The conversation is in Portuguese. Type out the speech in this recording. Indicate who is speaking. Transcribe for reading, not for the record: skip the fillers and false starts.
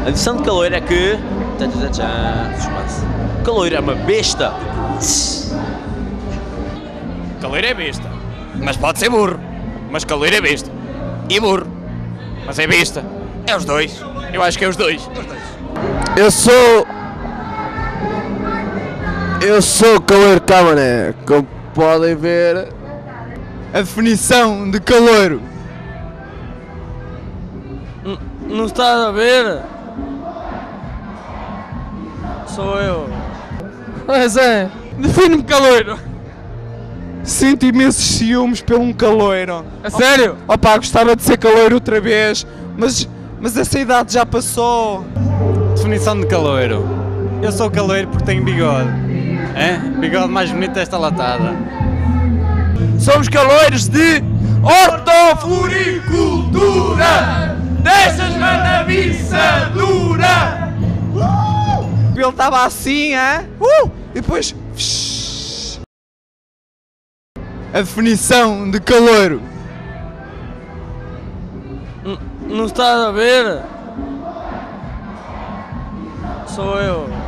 Speaker 1: A definição de caloiro é que... Caloiro é uma besta.
Speaker 2: Caloiro é besta, mas pode ser burro. Mas caloiro é besta. E burro. Mas é besta. É os dois. Eu acho que é os dois.
Speaker 3: Eu sou caloiro camané, como podem ver. A definição de caloiro.
Speaker 4: Não estás a ver? Sou eu.
Speaker 3: Mas é, define-me caloiro. Sinto imensos ciúmes pelo um caloiro.
Speaker 4: A sério?
Speaker 3: Opa, gostava de ser caloiro outra vez, mas essa idade já passou.
Speaker 5: Definição de caloiro. Eu sou caloiro porque tenho bigode. É? Bigode mais bonito desta latada.
Speaker 3: Somos caloiros de hortofloricultura! Dessas manaviça dura! Ele estava assim, é? E depois... A definição de caloiro.
Speaker 4: Não estás a ver? Sou eu.